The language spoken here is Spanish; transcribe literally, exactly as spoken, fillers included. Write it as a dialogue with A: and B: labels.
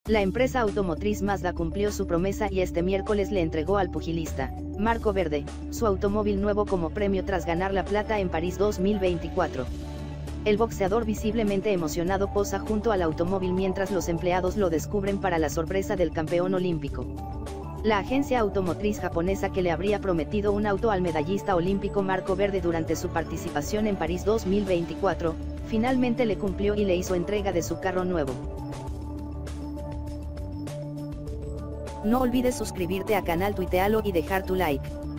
A: La empresa automotriz Mazda cumplió su promesa y este miércoles le entregó al pugilista, Marco Verde, su automóvil nuevo como premio tras ganar la plata en París dos mil veinticuatro. El boxeador visiblemente emocionado posa junto al automóvil mientras los empleados lo descubren para la sorpresa del campeón olímpico. La agencia automotriz japonesa que le habría prometido un auto al medallista olímpico Marco Verde durante su participación en París dos mil veinticuatro, finalmente le cumplió y le hizo entrega de su carro nuevo. No olvides suscribirte a canal Tuitealo y dejar tu like.